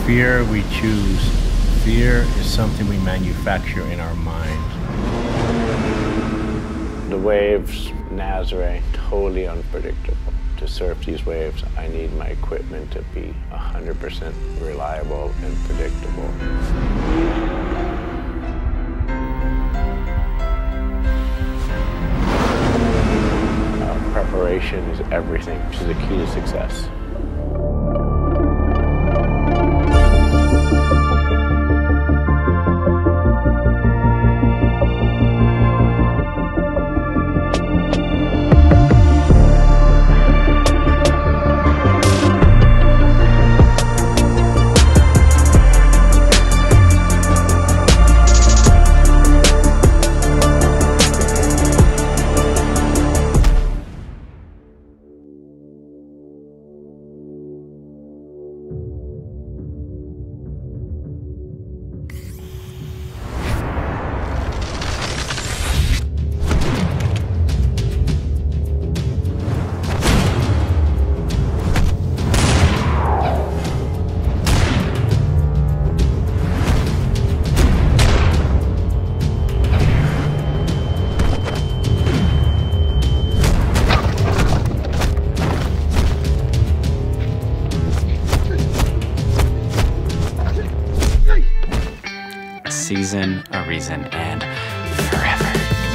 Fear we choose. Fear is something we manufacture in our minds. The waves, Nazare, totally unpredictable. To surf these waves, I need my equipment to be 100% reliable and predictable. Preparation is everything, which is the key to success. Season, a reason, and forever.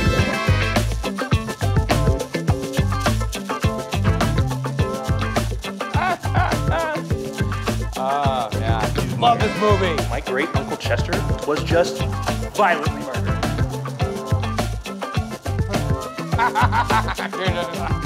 Yeah. Love this movie. My great Uncle Chester was just violently murdered.